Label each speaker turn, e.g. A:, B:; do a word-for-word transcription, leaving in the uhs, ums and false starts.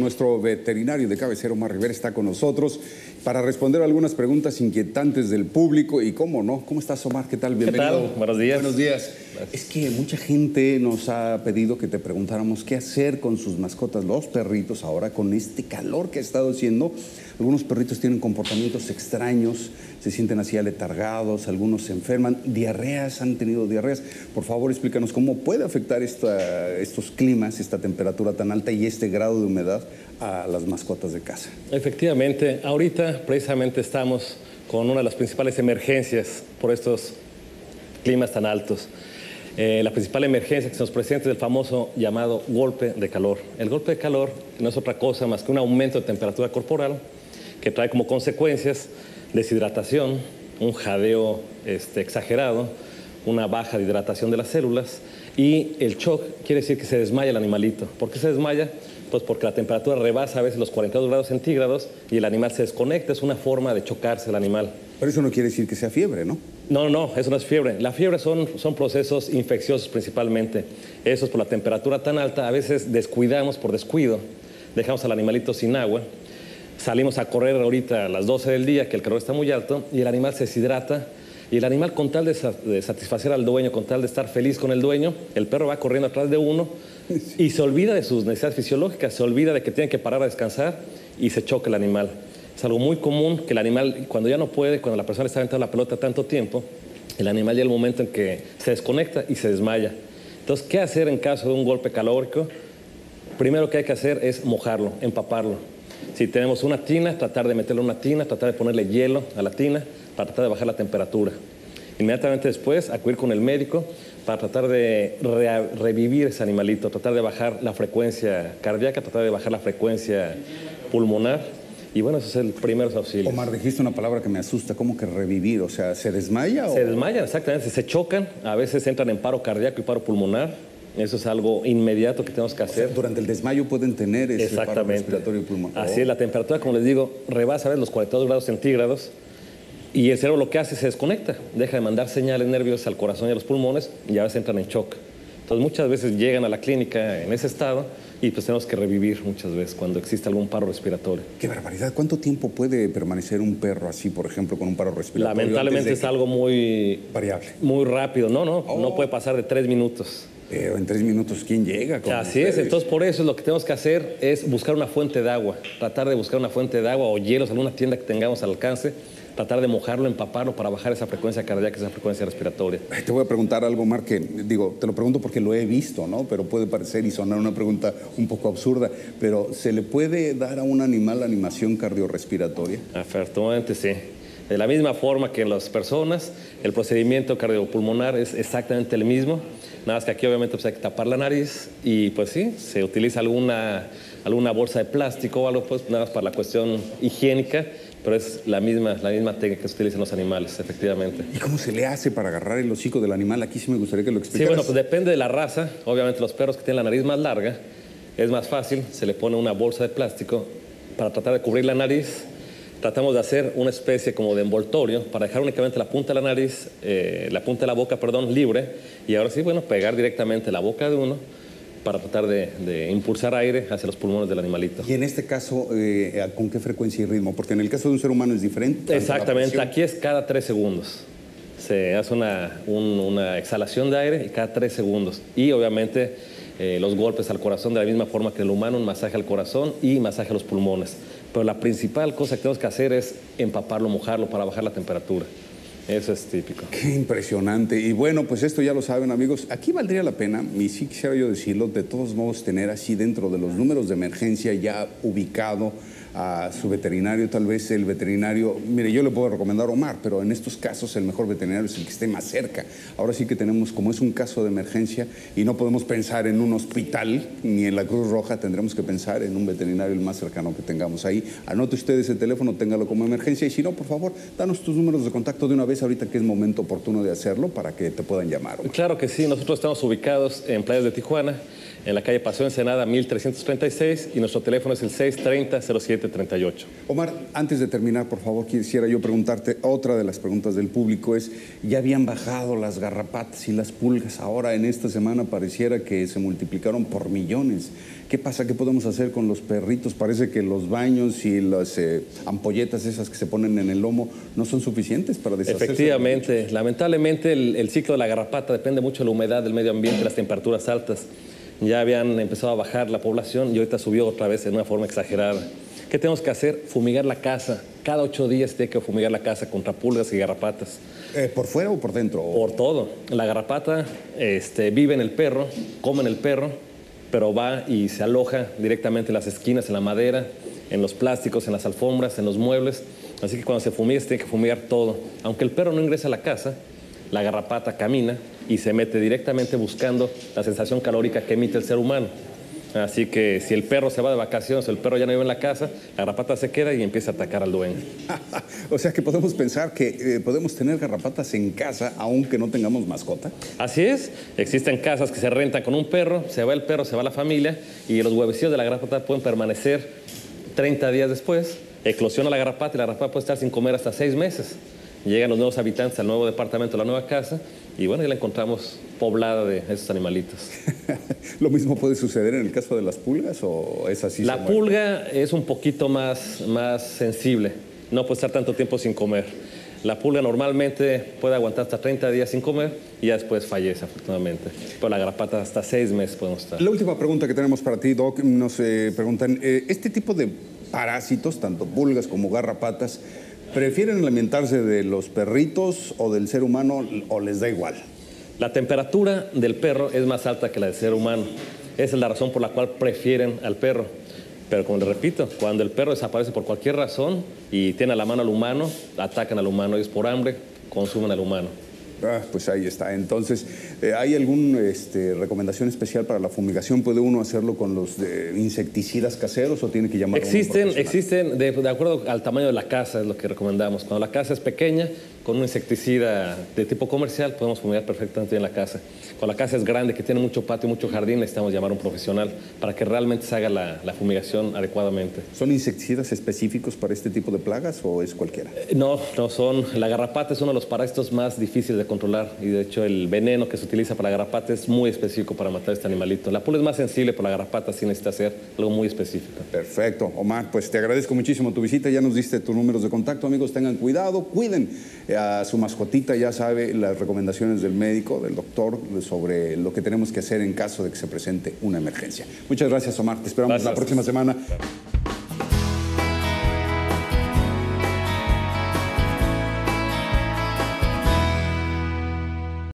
A: nuestro veterinario de cabecera, Omar Rivera, está con nosotros para responder algunas preguntas inquietantes del público. Y cómo no, ¿cómo estás, Omar? ¿Qué tal? Bienvenido.
B: ¿Qué tal? Buenos días.
A: Buenos días. Es que mucha gente nos ha pedido que te preguntáramos qué hacer con sus mascotas, los perritos, ahora con este calor que ha estado haciendo. Algunos perritos tienen comportamientos extraños, se sienten así aletargados, algunos se enferman, diarreas, han tenido diarreas. Por favor, explícanos cómo puede afectar esta, estos climas, esta temperatura tan alta y este grado de humedad a las mascotas de casa.
B: Efectivamente, ahorita precisamente estamos con una de las principales emergencias por estos climas tan altos. Eh, la principal emergencia que se nos presenta es el famoso llamado golpe de calor. El golpe de calor no es otra cosa más que un aumento de temperatura corporal que trae como consecuencias deshidratación, un jadeo este, exagerado, una baja de hidratación de las células, y el shock quiere decir que se desmaya el animalito. ¿Por qué se desmaya? Pues porque la temperatura rebasa a veces los cuarenta y dos grados centígrados y el animal se desconecta. Es una forma de chocarse el animal.
A: Pero eso no quiere decir que sea fiebre, ¿no?
B: No, no, eso no es fiebre. La fiebre son, son procesos infecciosos principalmente. Eso es por la temperatura tan alta. A veces descuidamos por descuido, dejamos al animalito sin agua. Salimos a correr ahorita a las doce del día, que el calor está muy alto, y el animal se deshidrata. Y el animal, con tal de, sa de satisfacer al dueño, con tal de estar feliz con el dueño, el perro va corriendo atrás de uno y se olvida de sus necesidades fisiológicas, se olvida de que tiene que parar a descansar y se choca el animal. Es algo muy común que el animal, cuando ya no puede, cuando la persona está aventando la pelota tanto tiempo, el animal llega el momento en que se desconecta y se desmaya. Entonces, ¿qué hacer en caso de un golpe calórico? Primero que hay que hacer es mojarlo, empaparlo. Si tenemos una tina, tratar de meterle una tina, tratar de ponerle hielo a la tina para tratar de bajar la temperatura. Inmediatamente después, acudir con el médico para tratar de re revivir ese animalito, tratar de bajar la frecuencia cardíaca, tratar de bajar la frecuencia pulmonar. Y bueno, ese es el primer auxilio.
A: Omar, dijiste una palabra que me asusta, ¿cómo que revivir? O sea, ¿se desmaya?
B: Se
A: o...
B: desmayan, exactamente, se chocan, a veces entran en paro cardíaco y paro pulmonar. Eso es algo inmediato que tenemos que hacer.
A: O sea, durante el desmayo pueden tener ese paro respiratorio y pulmonar.
B: Así es, la temperatura, como les digo, rebasa a veces los cuarenta y dos grados centígrados y el cerebro lo que hace es se desconecta, deja de mandar señales nerviosas al corazón y a los pulmones y a veces entran en shock. Entonces muchas veces llegan a la clínica en ese estado y pues tenemos que revivir muchas veces cuando existe algún paro respiratorio.
A: ¡Qué barbaridad! ¿Cuánto tiempo puede permanecer un perro así, por ejemplo, con un paro respiratorio?
B: Lamentablemente es algo muy...
A: variable.
B: Muy rápido. No, no,
A: oh.
B: no puede pasar de tres minutos.
A: Pero en tres minutos, ¿quién llega?
B: Así es, entonces por eso lo que tenemos que hacer es buscar una fuente de agua, tratar de buscar una fuente de agua o hielos en alguna tienda que tengamos al alcance, tratar de mojarlo, empaparlo para bajar esa frecuencia cardíaca, esa frecuencia respiratoria.
A: Te voy a preguntar algo, Omar, que digo, te lo pregunto porque lo he visto, ¿no? Pero puede parecer y sonar una pregunta un poco absurda, pero ¿se le puede dar a un animal animación cardiorrespiratoria?
B: Afortunadamente sí. De la misma forma que en las personas, el procedimiento cardiopulmonar es exactamente el mismo, nada más que aquí obviamente pues, hay que tapar la nariz y pues sí, se utiliza alguna, alguna bolsa de plástico o algo, pues nada más para la cuestión higiénica, pero es la misma, la misma técnica que se utiliza en los animales, efectivamente.
A: ¿Y cómo se le hace para agarrar el hocico del animal? Aquí sí me gustaría que lo explicaras.
B: Sí, bueno, pues depende de la raza. Obviamente los perros que tienen la nariz más larga, es más fácil, se le pone una bolsa de plástico para tratar de cubrir la nariz. Tratamos de hacer una especie como de envoltorio para dejar únicamente la punta de la nariz, eh, la punta de la boca, perdón, libre. Y ahora sí, bueno, pegar directamente la boca de uno para tratar de, de impulsar aire hacia los pulmones del animalito.
A: Y en este caso, eh, ¿con qué frecuencia y ritmo? Porque en el caso de un ser humano es diferente.
B: Exactamente, aquí es cada tres segundos. Se hace una, un, una exhalación de aire y cada tres segundos. Y obviamente eh, los golpes al corazón de la misma forma que el humano, un masaje al corazón y masaje a los pulmones. Pero la principal cosa que tenemos que hacer es empaparlo, mojarlo para bajar la temperatura. Eso es típico.
A: Qué impresionante. Y bueno, pues esto ya lo saben, amigos. Aquí valdría la pena, y sí quisiera yo decirlo, de todos modos tener así dentro de los números de emergencia ya ubicado a su veterinario, tal vez el veterinario, mire, yo le puedo recomendar a Omar, pero en estos casos el mejor veterinario es el que esté más cerca. Ahora sí que tenemos, como es un caso de emergencia y no podemos pensar en un hospital ni en la Cruz Roja, tendremos que pensar en un veterinario el más cercano que tengamos ahí. Anote usted ese teléfono, téngalo como emergencia y si no, por favor, danos tus números de contacto de una vez ahorita que es momento oportuno de hacerlo para que te puedan llamar, Omar.
B: Claro que sí, nosotros estamos ubicados en Playas de Tijuana, en la calle Paseo Ensenada mil trescientos treinta y seis, y nuestro teléfono es el seis treinta, cero siete treinta y ocho.
A: Omar, antes de terminar, por favor, quisiera yo preguntarte, otra de las preguntas del público es, ¿ya habían bajado las garrapatas y las pulgas? Ahora en esta semana pareciera que se multiplicaron por millones. ¿Qué pasa? ¿Qué podemos hacer con los perritos? Parece que los baños y las eh, ampolletas esas que se ponen en el lomo no son suficientes para deshacerse.
B: Efectivamente, lamentablemente el, el ciclo de la garrapata depende mucho de la humedad del medio ambiente, las temperaturas altas. Ya habían empezado a bajar la población y ahorita subió otra vez en una forma exagerada. ¿Qué tenemos que hacer? Fumigar la casa. Cada ocho días tiene que fumigar la casa contra pulgas y garrapatas.
A: Eh, ¿Por fuera o por dentro?
B: Por todo. La garrapata este, vive en el perro, come en el perro, pero va y se aloja directamente en las esquinas, en la madera, en los plásticos, en las alfombras, en los muebles. Así que cuando se fumiga, se tiene que fumigar todo. Aunque el perro no ingresa a la casa, la garrapata camina y se mete directamente buscando la sensación calórica que emite el ser humano. Así que si el perro se va de vacaciones, el perro ya no vive en la casa, la garrapata se queda y empieza a atacar al dueño.
A: O sea que podemos pensar que eh, podemos tener garrapatas en casa aunque no tengamos mascota.
B: Así es, existen casas que se rentan con un perro, se va el perro, se va la familia y los huevecillos de la garrapata pueden permanecer treinta días después, eclosiona la garrapata y la garrapata puede estar sin comer hasta seis meses. Llegan los nuevos habitantes al nuevo departamento, a la nueva casa, y bueno, ya la encontramos poblada de esos animalitos.
A: ¿Lo mismo puede suceder en el caso de las pulgas o es así?
B: La pulga es un poquito más, más sensible, no puede estar tanto tiempo sin comer. La pulga normalmente puede aguantar hasta treinta días sin comer y ya después fallece, afortunadamente. Pero la garrapata hasta seis meses podemos estar.
A: La última pregunta que tenemos para ti, Doc, nos eh, preguntan, eh, ¿este tipo de parásitos, tanto pulgas como garrapatas, prefieren alimentarse de los perritos o del ser humano o les da igual?
B: La temperatura del perro es más alta que la del ser humano. Esa es la razón por la cual prefieren al perro. Pero como les repito, cuando el perro desaparece por cualquier razón y tiene a la mano al humano, atacan al humano. Ellos por hambre consumen al humano.
A: Ah, pues ahí está. Entonces, eh, ¿hay alguna este, recomendación especial para la fumigación? ¿Puede uno hacerlo con los de insecticidas caseros o tiene que llamar
B: Existen,
A: a un
B: existen de, de acuerdo al tamaño de la casa, es lo que recomendamos. Cuando la casa es pequeña, con un insecticida de tipo comercial, podemos fumigar perfectamente en la casa. Cuando la casa es grande, que tiene mucho patio, mucho jardín, necesitamos llamar a un profesional para que realmente se haga la, la fumigación adecuadamente.
A: ¿Son insecticidas específicos para este tipo de plagas o es cualquiera?
B: Eh, no, no son. La garrapata es uno de los parásitos más difíciles de controlar y de hecho el veneno que se utiliza para la garrapata es muy específico para matar a este animalito. La pulga es más sensible, pero la garrapata sí necesita hacer algo muy específico.
A: Perfecto. Omar, pues te agradezco muchísimo tu visita. Ya nos diste tus números de contacto. Amigos, tengan cuidado, cuiden a su mascotita. Ya sabe las recomendaciones del médico, del doctor, sobre lo que tenemos que hacer en caso de que se presente una emergencia. Muchas gracias, Omar. Te esperamos gracias. La próxima semana.